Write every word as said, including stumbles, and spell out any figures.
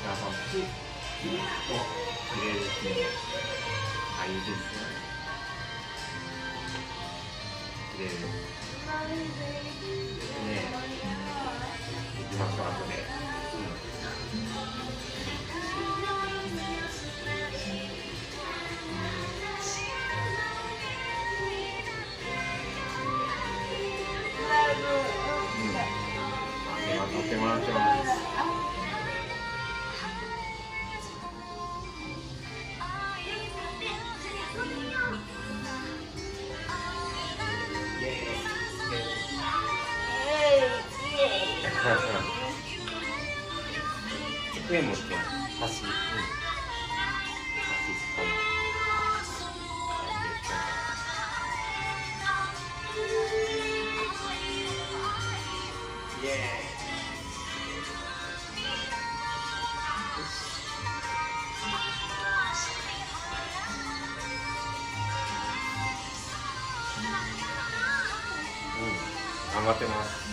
あ、そっちを入れるっていうのあ、いいですね。入れるねえ、いきましょう、後で。乗ってもらってます。机持って箸、うん、箸掴む。イエーイ。うん、頑張ってます。